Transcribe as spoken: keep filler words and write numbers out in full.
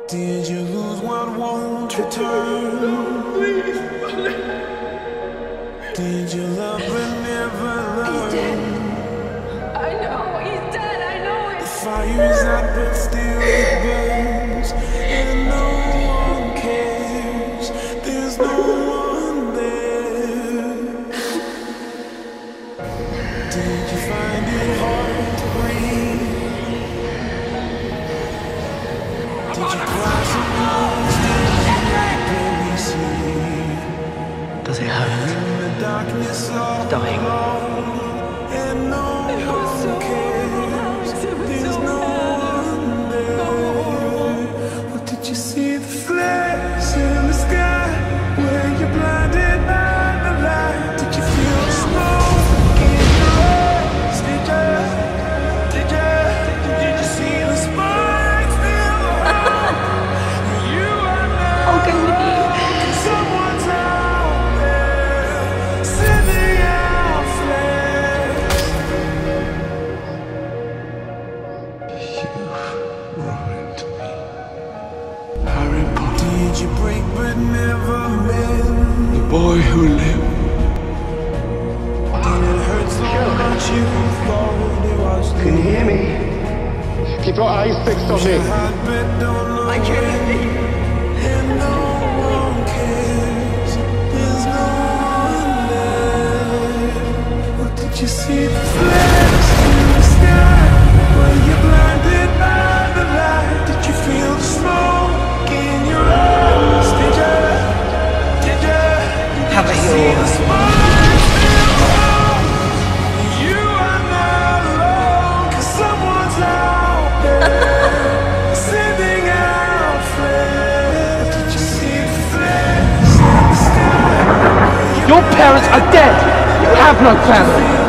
Did you lose what won't return? Please. Did you love and never learn? He's dead. I know, he's dead, I know it. The fire's out but still it burns, and no one cares. There's no one there. Did you find it hard to breathe? Did you cry some more that you barely see? Does it hurt? In the darkness of Dying. and no It was so one cares. horrible. It was There's so no bad. one there. So horrible. But did you see the flash in the sky where you're blinded by the light? Did you feel the smoke in your eyes? Did you? Did you? Did you see the sparks still home? You are now. Okay with you. Someone's out there sending out flares. You've ruined me, Harry Potter. Did you break but never mend? The boy who lived. Did it hurt so much you thought it was the Can you hear me? Keep your eyes fixed on me. heartbeat don't know I can't when, see. and no one cares. There's no one there. Or did you see the flash in the sky when you're blinded by the light? Did you feel the smoke in your eyes? Did you? Did you? Have it See your the way. sparks still home? You are not alone, 'cause someone's out there sending out flares. Did you see the flash in the sky? Your parents are dead! You have no family!